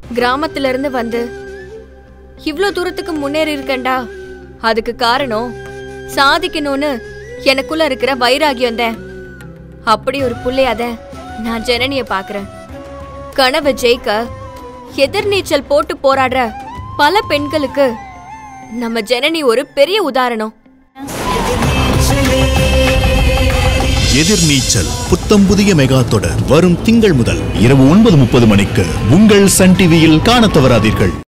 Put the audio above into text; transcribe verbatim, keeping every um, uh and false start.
கிராமத்துல இருந்து வந்து இவ்ளோ தூரத்துக்கு முன்னேறி இருக்கேன்டா. அதுக்கு காரணம் சாதிக்கணும்னு எனக்குள்ள இருக்கிற வைராகியம் தான். அப்படி ஒரு புள்ளையாத நான் ஜனனிய பாக்குறேன். கனவை ஜெயிக்க எதிர்நீச்சல் போட்டு போராடுற பல பெண்களுக்கு நம்ம ஜனனி ஒரு பெரிய உதாரணம். எதிர்நீச்சல் புத்தம் புதிய மெகா தொடர் வரும் திங்கள் முதல் இரவு ஒன்பது முப்பது மணிக்கு உங்கள் சன் டிவியில் காண தவறாதீர்கள்.